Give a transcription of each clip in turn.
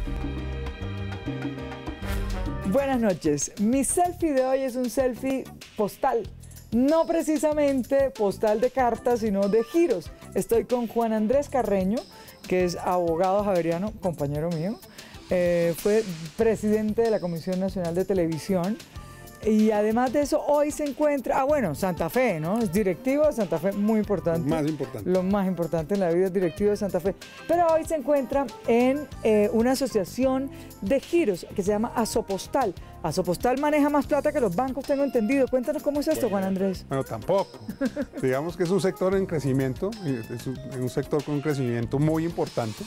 Buenas noches. Mi selfie de hoy es un selfie postal. No precisamente postal de cartas, sino de giros. Estoy con Juan Andrés Carreño, que es abogado javeriano, compañero mío. Fue presidente de la Comisión Nacional de Televisión. Y además de eso, hoy se encuentra, Santa Fe, ¿no? Es directivo de Santa Fe, muy importante. Lo más importante. Lo más importante en la vida es directivo de Santa Fe. Pero hoy se encuentra en una asociación de giros que se llama Asopostal. Asopostal maneja más plata que los bancos, tengo entendido. Cuéntanos cómo es esto, Juan Andrés. Bueno, tampoco. Digamos que es un sector en crecimiento, es un sector con un crecimiento muy importante.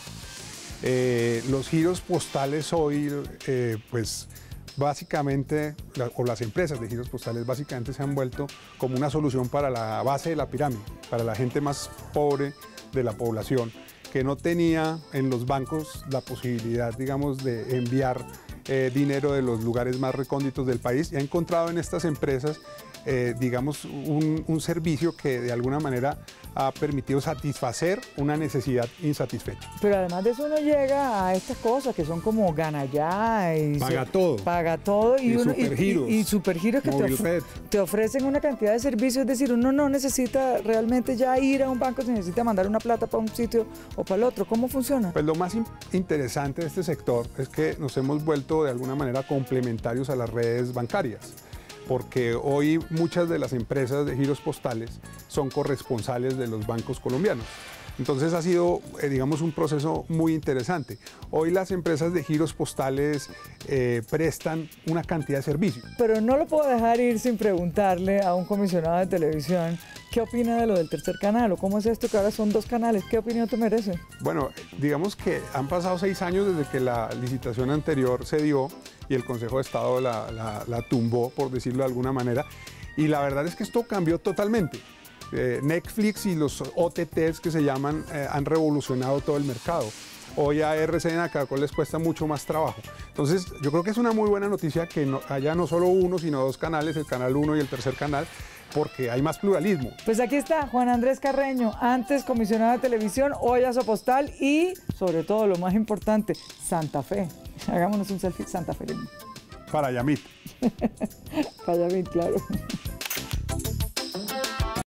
Los giros postales hoy, pues, básicamente, o las empresas de giros postales básicamente se han vuelto como una solución para la base de la pirámide, para la gente más pobre de la población, que no tenía en los bancos la posibilidad, digamos, de enviar dinero de los lugares más recónditos del país, y ha encontrado en estas empresas, digamos, un servicio que de alguna manera ha permitido satisfacer una necesidad insatisfecha. Pero además de eso uno llega a estas cosas que son como gana ya y paga todo y supergiros que te ofrecen una cantidad de servicios. Es decir, uno no necesita realmente ya ir a un banco, se necesita mandar una plata para un sitio o para el otro. ¿Cómo funciona? Pues lo más interesante de este sector es que nos hemos vuelto de alguna manera complementarios a las redes bancarias, porque hoy muchas de las empresas de giros postales son corresponsales de los bancos colombianos. Entonces ha sido, digamos, un proceso muy interesante. Hoy las empresas de giros postales prestan una cantidad de servicios. Pero no lo puedo dejar ir sin preguntarle a un comisionado de televisión qué opina de lo del tercer canal, o cómo es esto que ahora son 2 canales. ¿Qué opinión te merece? Bueno, digamos que han pasado 6 años desde que la licitación anterior se dio y el Consejo de Estado la tumbó, por decirlo de alguna manera, y la verdad es que esto cambió totalmente. Netflix y los OTTs que se llaman han revolucionado todo el mercado. Hoy a RCN, a Caracol les cuesta mucho más trabajo. Entonces yo creo que es una muy buena noticia que haya no solo uno, sino 2 canales, el canal 1 y el tercer canal, porque hay más pluralismo. Pues aquí está Juan Andrés Carreño, antes comisionado de televisión, hoy Asopostal y, sobre todo, lo más importante, Santa Fe. Hagámonos un selfie santafereño. Para Yamit. Para Yamit, claro.